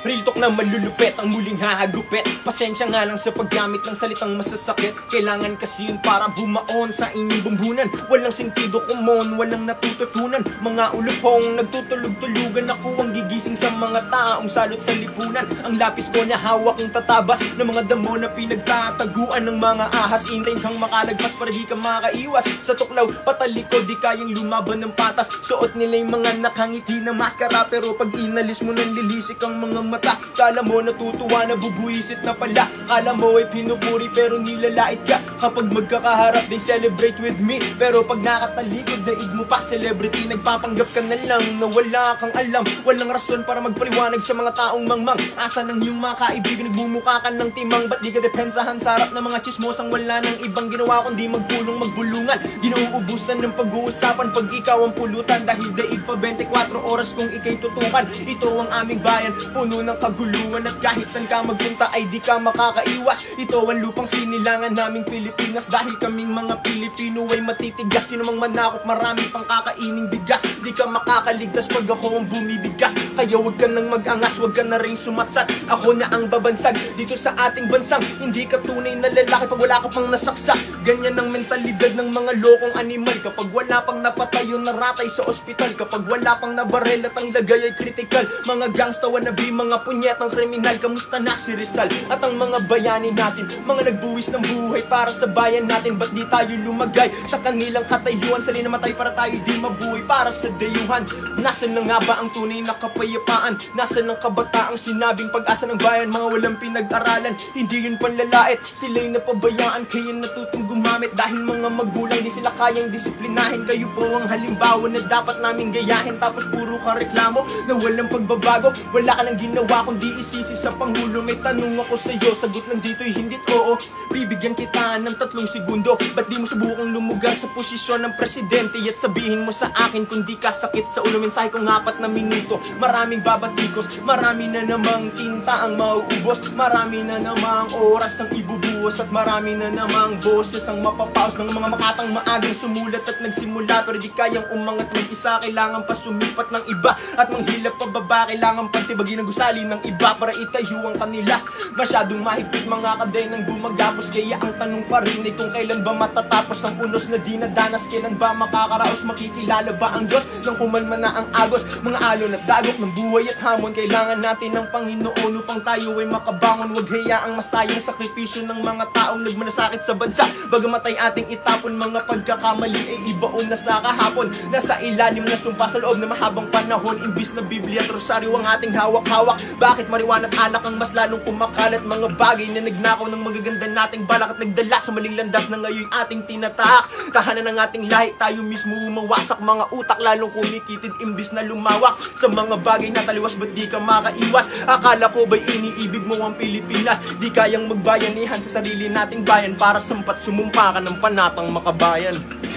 Real talk na malulupet ang muling hahagupit. Pasensya nga lang sa paggamit ng salitang masasakit. Kailangan kasi yun para bumaon sa inyong bumbunan. Walang sentido kumon, walang natututunan. Mga ulupong nagtutulog-tulugan. Ako ang gigising sa mga taong salot sa lipunan. Ang lapis ko na hawak ang tatabas ng mga damo na pinagtataguan ng mga ahas. Intayin kang makalagpas para di ka makaiwas sa tuklaw. Patalikod di kayang lumaban ng patas. Suot nila yung mga nakangiti na maskara, pero pag inalis mo nang lilisik ang mga mata. Kala mo natutuwa na bubuisit na pala. Kala mo ay pinupuri pero nilalait ka. Kapag magkakaharap they celebrate with me, pero pag nakatalikod daig mo pa celebrity. Nagpapanggap ka na lang na wala kang alam. Walang rason para magpaliwanag sa mga taong mangmang. Asa ng iyong mga kaibigan, nagmumukha ka ng timang. Ba't di ka depensahan sa harap ng mga chismosang wala ng ibang ginawa kundi magpulong magbulungan. Ginuubusan ng pag-uusapan pag ikaw ang pulutan. Dahil daig pa 24 oras kung ikay tutukan. Ito ang aming bayan, puno ng kaguluhan. At kahit saan ka magpunta ay di ka makakaiwas. Ito ang lupang sinilangan naming Pilipinas. Dahil kaming mga Pilipino ay matitigas. Sino mang manakop marami pang kakaining bigas. Di ka makakaligtas pag ako ang bumibigas. Kaya wag ka nang mag-angas, wag ka na ring sumatsat. Ako na ang babansag dito sa ating bansang hindi ka tunay na lalaki pag wala ka pang nasaksak. Ganyan ang mentalidad ng mga lokong animal. Kapag wala pang napatayo na ratay sa ospital, kapag wala pang nabarel at ang lagay ay critical. Mga gangsta wannabe, mga punyetang kriminal. Kamusta na si Rizal at ang mga bayani natin, mga nagbuwis ng buhay para sa bayan natin? Ba't di tayo lumagay sa kanilang katayuan? Sali namatay para tayo di mabuhay para sa dayuhan. Nasaan na nga ba ang tunay na kapayapaan? Nasaan ang kabataang sinabing pag-asa ng bayan? Mga walang pinag-aralan, hindi yun panlalait. Sila'y napabayaan kaya natutong gumamit. Dahil mga magulang di sila kayang disiplinahin. Kayo po ang halimbawa na dapat namin gayahin. Tapos puro ka reklamo na walang pagbabago. Wala ka nang ginawa kundi isisi sa Pangulo. May tanong ako sa'yo, sagot lang dito'y hindit oo. Bibigyan kita ng 3 segundo. Ba't di mo subukang lumugar sa posisyon ng presidente? At sabihin mo sa akin kung di ka sakit sa ulo. Mensahe kong 4 na minuto, maraming babatikos. Marami na namang tinta ang mauubos. Marami na namang oras ang ibubuhos. At marami na namang boses ang mapapaus ng mga makatang maagang sumulat at nagsimula. Pero di kayang umangat mag-isa, kailangan pa sumipat ng iba. At manghilap pababa, kailangan pantibagin ang gusali ng iba para itayo ang kanila. Masyadong mahigpit mga kadenang gumagapos. Kaya ang tanong pa rin ay kung kailan ba matatapos ang unos na dinadanas. Kailan ba makakaraos, makikilala ba ang Diyos nang humalma na ang agos? Mga alon at dagok ng buhay at hamon, kailangan natin ng Panginoon upang tayo ay makabangon. Huwag hayaang masayang sakripisyo ng mga taong nagmanasakit sa bansa. Bagamat ay ating itapon, mga pagkakamali ay ibaon na sa kahapon. Nasa ilalim na sumpa sa loob na mahabang panahon. Imbis na Biblia at rosaryo ang ating hawak-hawak. Bakit marijuana at alak ang mas lalong kumakalat? Mga bagay na nagnakaw ng magaganda nating balak at nagdala sa maling landas na ngayon ating tinatahak. Tahanan ng ating lahi, tayo mismo umawasak. Mga utak lalong kumikitid imbis na lumawak sa mga bagay na taliwas. Ba't di ka makaiwas? Akala ko ba'y iniibig mo ang Pilipinas? Di kayang magbayanihan sa sarili nating bayan para sampat sumumpa ka ng panatang makabayan.